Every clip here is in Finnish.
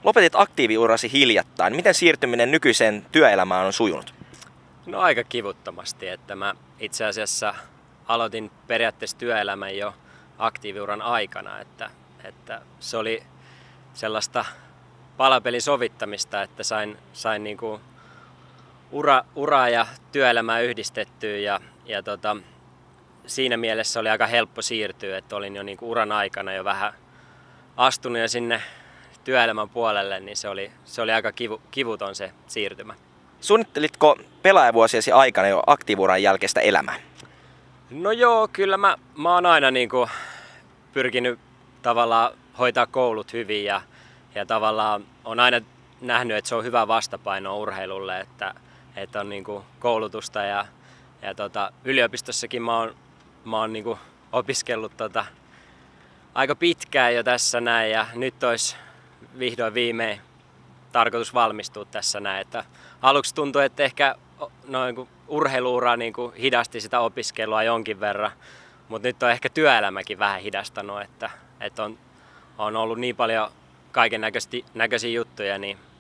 Lopetit aktiiviurasi hiljattain. Miten siirtyminen nykyiseen työelämään on sujunut? No aika kivuttomasti, että mä itse asiassa aloitin periaatteessa työelämän jo aktiiviuran aikana, että se oli sellaista palapelin sovittamista, että sain niinku uraa ja työelämää yhdistettyä ja siinä mielessä oli aika helppo siirtyä, että olin jo niinku uran aikana jo vähän astunut jo sinne työelämän puolelle, niin se oli aika kivuton se siirtymä. Suunnittelitko pelaajavuosiesi aikana jo aktiiviuran jälkeistä elämää? No joo, kyllä mä oon aina niinku pyrkinyt tavallaan hoitaa koulut hyvin ja tavallaan on aina nähnyt, että se on hyvä vastapaino urheilulle, että on niinku koulutusta ja yliopistossakin mä oon niinku opiskellut aika pitkään jo tässä näin ja nyt olisi vihdoin viimein tarkoitus valmistua tässä näin, että aluksi tuntui, että ehkä urheiluura niinku hidasti sitä opiskelua jonkin verran, mutta nyt on ehkä työelämäkin vähän hidastanut, että on ollut niin paljon kaiken näköisiä juttuja,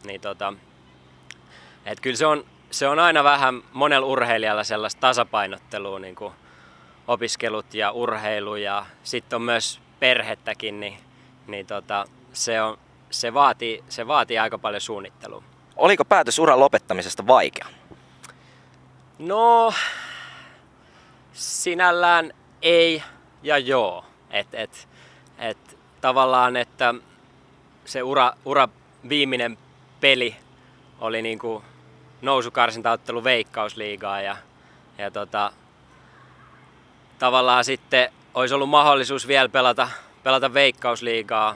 että kyllä se on aina vähän monella urheilijalla sellaista tasapainottelua, niin kuin opiskelut ja urheilu ja sitten on myös perhettäkin, niin se vaatii aika paljon suunnittelua. Oliko päätös uran lopettamisesta vaikea? No, sinällään ei ja joo. Tavallaan, että se ura viimeinen peli oli niinku nousukarsintaottelu Veikkausliigaa ja tavallaan sitten olisi ollut mahdollisuus vielä pelata Veikkausliigaa.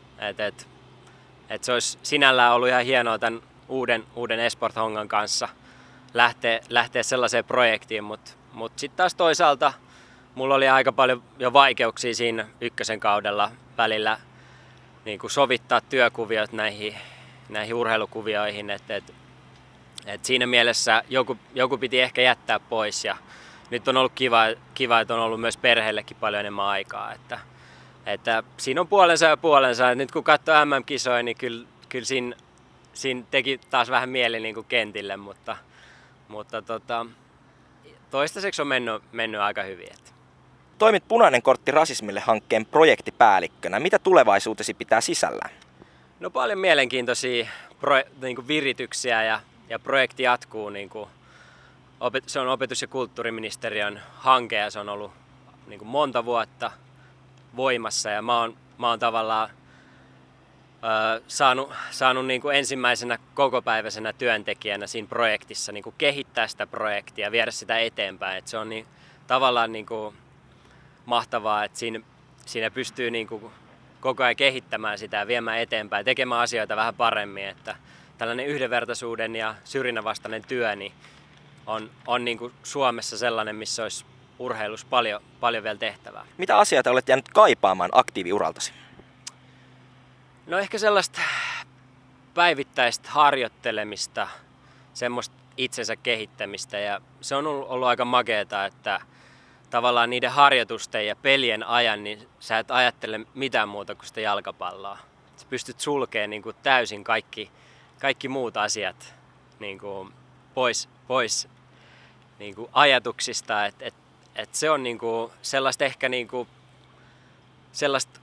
Se olisi sinällään ollut ihan hienoa tämän uuden Esport-hongan kanssa lähteä sellaiseen projektiin, mutta sitten taas toisaalta mulla oli aika paljon jo vaikeuksia siinä ykkösen kaudella välillä niin kuin sovittaa työkuviot näihin urheilukuvioihin, että siinä mielessä joku piti ehkä jättää pois ja nyt on ollut kiva, että on ollut myös perheellekin paljon enemmän aikaa, että siinä on puolensa ja puolensa. Nyt kun katsoo MM-kisoja, niin kyllä siinä teki taas vähän mieli niin kuin kentille, mutta toistaiseksi on mennyt aika hyvin. Toimit Punainen kortti rasismille -hankkeen projektipäällikkönä. Mitä tulevaisuutesi pitää sisällään? No paljon mielenkiintoisia niin kuin virityksiä ja projekti jatkuu. Niin kuin se on opetus- ja kulttuuriministeriön hanke ja se on ollut niin kuin monta vuotta voimassa ja mä oon tavallaan saanut niin kuin ensimmäisenä kokopäiväisenä työntekijänä siinä projektissa niin kuin kehittää sitä projektia ja viedä sitä eteenpäin. Et se on tavallaan niin kuin mahtavaa, että siinä pystyy niin kuin koko ajan kehittämään sitä ja viemään eteenpäin, tekemään asioita vähän paremmin. Että tällainen yhdenvertaisuuden ja syrjinnän vastainen työ niin on niin kuin Suomessa sellainen, missä olisi urheilussa paljon vielä tehtävää. Mitä asioita olet jäänyt kaipaamaan aktiiviuraltasi? No ehkä sellaista päivittäistä harjoittelemista, semmoista itsensä kehittämistä ja se on ollut aika makeeta, että tavallaan niiden harjoitusten ja pelien ajan niin sä et ajattele mitään muuta kuin sitä jalkapalloa. Sä pystyt sulkemaan niin kuin täysin kaikki muut asiat niin kuin pois niin kuin ajatuksista, että se on niin kuin sellaista ehkä niin kuin sellaista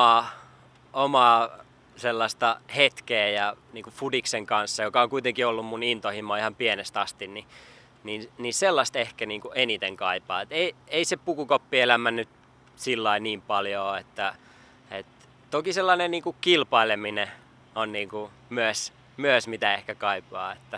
omaa sellaista hetkeä ja niin kuin fudiksen kanssa, joka on kuitenkin ollut mun intohimo ihan pienestä asti, niin sellaista ehkä niin kuin eniten kaipaa. Ei se pukukoppielämä nyt sillä niin paljon, että toki sellainen niin kuin kilpaileminen on niin kuin myös mitä ehkä kaipaa, että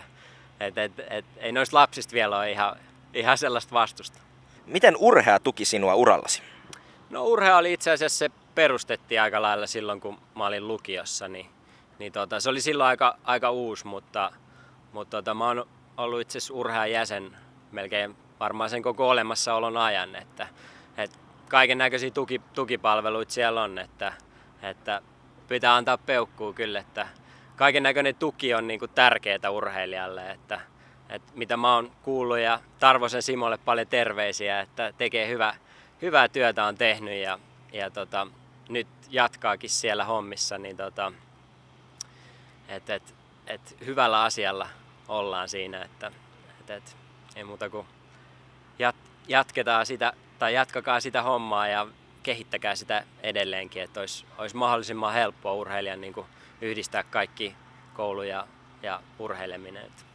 ei noista lapsista vielä ole ihan sellaista vastusta. Miten Urhea tuki sinua urallasi? No Urhea oli itse asiassa se perustettiin aika lailla silloin, kun mä olin lukiossa, niin se oli silloin aika uusi, mutta mä oon ollut itse asiassa Urhean jäsen melkein varmaan sen koko olemassaolon ajan, että kaiken näköisiä tukipalveluita siellä on, että pitää antaa peukkuu kyllä, että kaiken näköinen tuki on niin kuin tärkeää urheilijalle, että mitä mä oon kuullut ja Tarvosen Simolle paljon terveisiä, että tekee hyvää työtä on tehnyt ja nyt jatkaakin siellä hommissa, et hyvällä asialla ollaan siinä, että ei muuta kuin jatketaan sitä tai jatkakaa sitä hommaa ja kehittäkää sitä edelleenkin, että olisi mahdollisimman helppoa urheilijan niin kuin yhdistää kaikki koulu ja urheileminen.